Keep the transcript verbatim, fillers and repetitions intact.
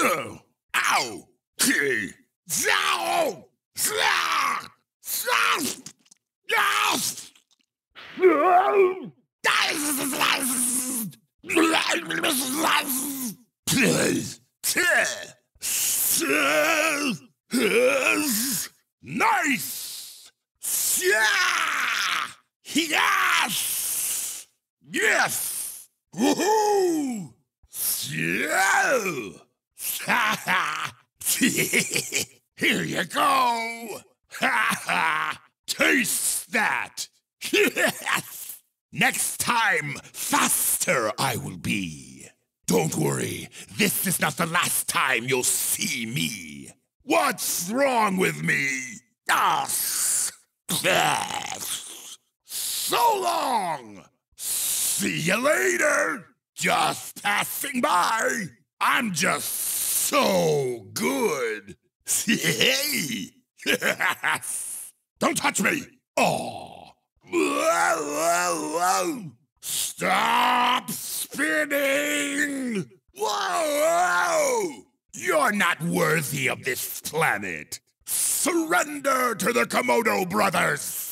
Ow! Ow! Nice! Yes! Yes! Woohoo! Here you go! Taste that! Yes! Next time, faster I will be. Don't worry, this is not the last time you'll see me. What's wrong with me? Ah, so long! See you later! Just passing by. I'm just so good. Hey! Don't touch me! Oh! Stop spinning! Whoa! You're not worthy of this planet. Surrender to the Komodo brothers!